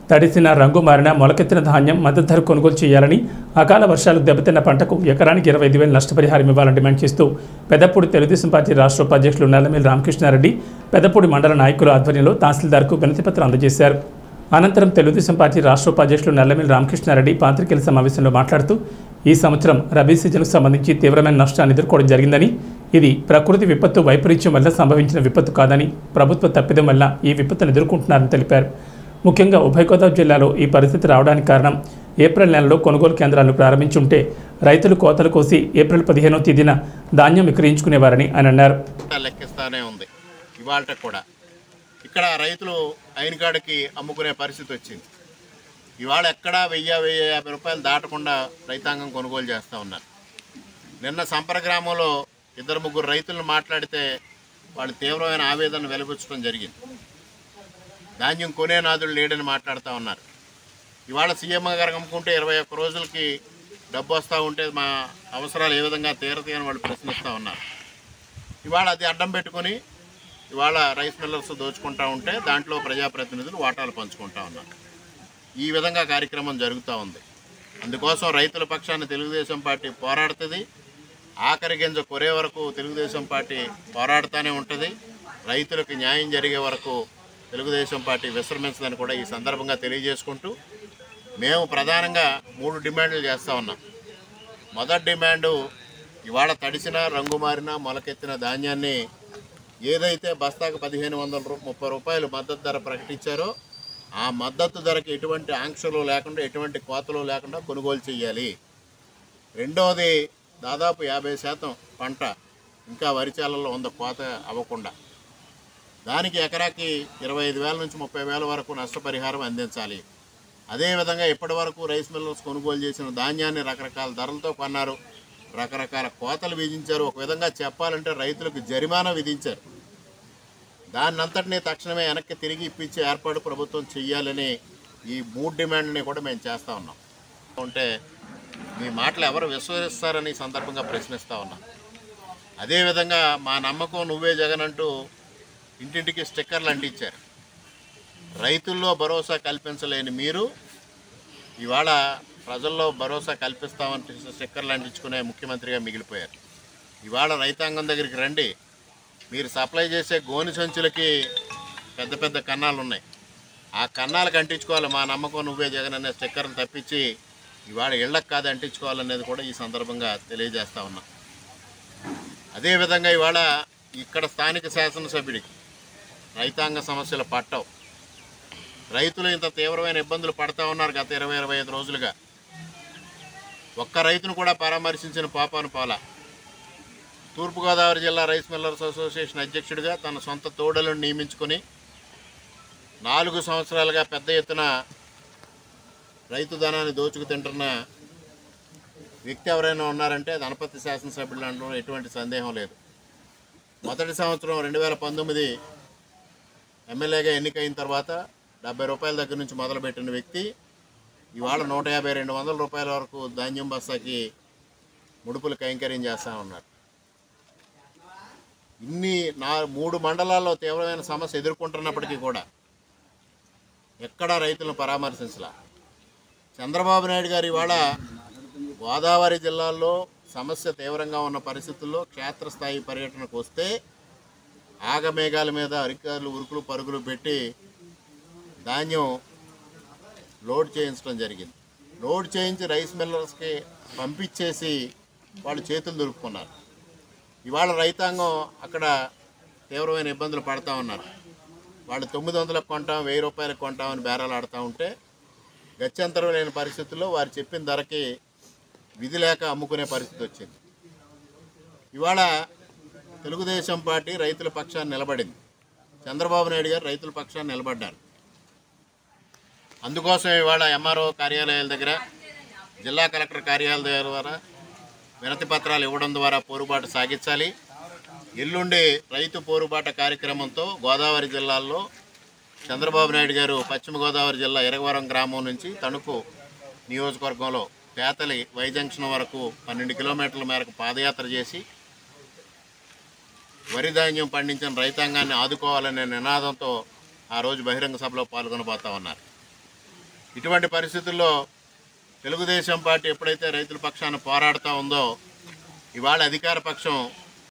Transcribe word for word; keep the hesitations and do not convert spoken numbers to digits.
తడిసిన రంగు మారిన మొలకెత్తిన ధాన్యం మద్దతు ధర కొనుగోలు చేయాలని, అకాల వర్షాలకు దెబ్బతిన్న పంటకు ఎకరానికి ఇరవై ఐదు వేలు నష్టపరిహారం ఇవ్వాలని డిమాండ్ చేస్తూ పెద్దపూడి తెలుగుదేశం పార్టీ రాష్ట్ర ఉపాధ్యక్షులు నల్లమిల్లి రామకృష్ణారెడ్డి పెద్దపూడి మండల నాయకుల ఆధ్వర్యంలో తహసీల్దార్కు వినతిపత్రం అందజేశారు. అనంతరం తెలుగుదేశం పార్టీ రాష్ట్ర ఉపాధ్యక్షులు నల్లమిల్లి రామకృష్ణారెడ్డి పాత్రికేయుల సమావేశంలో మాట్లాడుతూ ఈ సంవత్సరం రబీ సీజన్కు సంబంధించి తీవ్రమైన నష్టాన్ని ఎదుర్కోవడం జరిగిందని, ఇది ప్రకృతి విపత్తు వైపరీత్యం వల్ల సంభవించిన విపత్తు కాదని, ప్రభుత్వ తప్పిదం వల్ల ఈ విపత్తును ఎదుర్కొంటున్నారని తెలిపారు. ముఖ్యంగా ఉభయ గోదావరి జిల్లాలో ఈ పరిస్థితి రావడానికి కారణం ఏప్రిల్ నెలలో కొనుగోలు కేంద్రాలను ప్రారంభించుంటే రైతులు కోతలు కోసి ఏప్రిల్ పదిహేనవ తేదీన ధాన్యం విక్రయించుకునేవారని ఆయన అన్నారు. లెక్కిస్తానే ఉంది ఇవాళ కూడా ఇక్కడ రైతులు అయిన కాడికి అమ్ముకునే పరిస్థితి వచ్చింది. ఇవాళ ఎక్కడా వెయ్యి వెయ్యి యాభై రూపాయలు దాటకుండా రైతాంగం కొనుగోలు చేస్తూ ఉన్నారు. నిన్న సంపర గ్రామంలో ఇద్దరు ముగ్గురు రైతులను మాట్లాడితే వాళ్ళు తీవ్రమైన ఆవేదన వెలిబుచ్చడం జరిగింది. ధాన్యం కొనే నాదులు లేడని మాట్లాడుతూ ఉన్నారు. ఇవాళ సీఎం గారు అమ్ముకుంటే ఇరవై ఒక్క రోజులకి డబ్బు వస్తూ ఉంటే మా అవసరాలు ఏ విధంగా తీరతాయని వాళ్ళు ప్రశ్నిస్తూ ఉన్నారు. ఇవాళ అది అడ్డం పెట్టుకొని ఇవాళ రైస్ మిల్లర్స్ దోచుకుంటూ ఉంటే దాంట్లో ప్రజాప్రతినిధులు వాటాలు పంచుకుంటూ ఉన్నారు. ఈ విధంగా కార్యక్రమం జరుగుతూ ఉంది. అందుకోసం రైతుల పక్షాన్ని తెలుగుదేశం పార్టీ పోరాడుతుంది. ఆఖరి గింజ కొరే వరకు తెలుగుదేశం పార్టీ పోరాడుతూనే ఉంటుంది. రైతులకు న్యాయం జరిగే వరకు తెలుగుదేశం పార్టీ విశ్రమించదని కూడా ఈ సందర్భంగా తెలియజేసుకుంటూ మేము ప్రధానంగా మూడు డిమాండ్లు చేస్తూ ఉన్నాం. మొదటి డిమాండు ఇవాళ తడిసిన రంగు మారిన మొలకెత్తిన ధాన్యాన్ని ఏదైతే బస్తాకు పదిహేను వందల రూ ముప్పై రూపాయలు మద్దతు ధర ప్రకటించారో ఆ మద్దతు ధరకి ఎటువంటి ఆంక్షలు లేకుండా ఎటువంటి కోతలు లేకుండా కొనుగోలు చేయాలి. రెండవది దాదాపు యాభై శాతం పంట ఇంకా వరిచేలలో ఉంద కోత అవ్వకుండా దానికి ఎకరాకి ఇరవై ఐదు వేల నుంచి ముప్పై వేల వరకు నష్టపరిహారం అందించాలి. అదేవిధంగా ఇప్పటి వరకు రైస్ మిల్లర్స్ కొనుగోలు చేసిన ధాన్యాన్ని రకరకాల ధరలతో కొన్నారు, రకరకాల కోతలు విధించారు. ఒక విధంగా చెప్పాలంటే రైతులకు జరిమానా విధించారు. దాన్నంతటినీ తక్షణమే వెనక్కి తిరిగి ఇప్పించే ఏర్పాటు ప్రభుత్వం చేయాలని ఈ మూడు డిమాండ్ని కూడా మేము చేస్తూ ఉన్నాం. ఉంటే మీ మాటలు ఎవరు విశ్వసిస్తారని ఈ సందర్భంగా ప్రశ్నిస్తూ ఉన్నాం. అదేవిధంగా మా నమ్మకం నువ్వే జగన్ అంటూ ఇంటింటికి స్టిక్కర్లు అంటించారు. రైతుల్లో భరోసా కల్పించలేని మీరు ఇవాళ ప్రజల్లో భరోసా కల్పిస్తామని స్టిక్కర్లు అంటించుకునే ముఖ్యమంత్రిగా మిగిలిపోయారు. ఇవాళ రైతాంగం దగ్గరికి రండి. మీరు సప్లై చేసే గోని సంచులకి పెద్ద పెద్ద కన్నాలు ఉన్నాయి. ఆ కన్నాలకు అంటించుకోవాలి మా నమ్మకం నువ్వే జగన్ అనే స్టిక్కర్లు తప్పించి ఇవాళ ఇళ్లకు కాదు అంటించుకోవాలనేది కూడా ఈ సందర్భంగా తెలియజేస్తూ ఉన్నా. అదేవిధంగా ఇవాళ ఇక్కడ స్థానిక శాసనసభ్యుడికి రైతాంగ సమస్యలు పట్టవు. రైతులు ఇంత తీవ్రమైన ఇబ్బందులు పడతా ఉన్నారు గత ఇరవై ఇరవై ఐదు రోజులుగా. ఒక్క రైతును కూడా పరామర్శించిన పాపాను పోలా. తూర్పుగోదావరి జిల్లా రైస్ మిల్లర్స్ అసోసియేషన్ అధ్యక్షుడిగా తన సొంత తోడలను నియమించుకొని నాలుగు సంవత్సరాలుగా పెద్ద ఎత్తున రైతు ధనాన్ని దోచుకు తింటున్న వ్యక్తి ఎవరైనా ఉన్నారంటే అది అనపర్తి శాసనసభ్యులు అనడంలో ఎటువంటి సందేహం లేదు. మొదటి సంవత్సరం రెండు వేల పంతొమ్మిది ఎమ్మెల్యేగా ఎన్నికైన తర్వాత డెబ్బై రూపాయల దగ్గర నుంచి మొదలుపెట్టిన వ్యక్తి ఇవాళ నూట యాభై రెండు వందల రూపాయల వరకు ధాన్యం బస్తాకి ముడుపులు కైంకర్యం చేస్తూ ఉన్నారు. ఇన్ని నా మూడు మండలాల్లో తీవ్రమైన సమస్య ఎదుర్కొంటున్నప్పటికీ కూడా ఎక్కడా రైతులను పరామర్శించలా. చంద్రబాబు నాయుడు గారు ఇవాళ గోదావరి జిల్లాల్లో సమస్య తీవ్రంగా ఉన్న పరిస్థితుల్లో క్షేత్రస్థాయి పర్యటనకు వస్తే ఆగమేఘాల మీద అధికారులు ఉరుకులు పరుగులు పెట్టి ధాన్యం లోడ్ చేయించడం జరిగింది. లోడ్ చేయించి రైస్ మిల్లర్స్కి పంపించేసి వాళ్ళు చేతులు దొరుకుతున్నారు. ఇవాళ రైతాంగం అక్కడ తీవ్రమైన ఇబ్బందులు పడుతూ ఉన్నారు. వాళ్ళు తొమ్మిది వందలకు కొంటాం వెయ్యి రూపాయలకు కొంటామని బేరాలు ఆడుతూ ఉంటే గత్యంతరం లేని పరిస్థితుల్లో వారు చెప్పిన ధరకి విధి లేక అమ్ముకునే పరిస్థితి వచ్చింది. ఇవాళ తెలుగుదేశం పార్టీ రైతుల పక్షాన్ని నిలబడింది. చంద్రబాబు నాయుడు గారు రైతుల పక్షాన్ని నిలబడ్డారు. అందుకోసం ఇవాళ ఎంఆర్ఓ కార్యాలయాల దగ్గర జిల్లా కలెక్టర్ కార్యాలయాల ద్వారా వినతి పత్రాలు ఇవ్వడం ద్వారా పోరుబాటు సాగించాలి. ఎల్లుండి రైతు పోరుబాట కార్యక్రమంతో గోదావరి జిల్లాల్లో చంద్రబాబు నాయుడు గారు పశ్చిమ గోదావరి జిల్లా ఇరగవరం గ్రామం నుంచి తణుకు నియోజకవర్గంలో పేతలి వై జంక్షన్ వరకు పన్నెండు కిలోమీటర్ల మేరకు పాదయాత్ర చేసి వరి ధాన్యం పండించిన రైతాంగాన్ని ఆదుకోవాలనే నినాదంతో ఆ రోజు బహిరంగ సభలో పాల్గొనబోతా ఉన్నారు. ఇటువంటి పరిస్థితుల్లో తెలుగుదేశం పార్టీ ఎప్పుడైతే రైతుల పక్షాన పోరాడుతూ ఉందో ఇవాళ అధికార పక్షం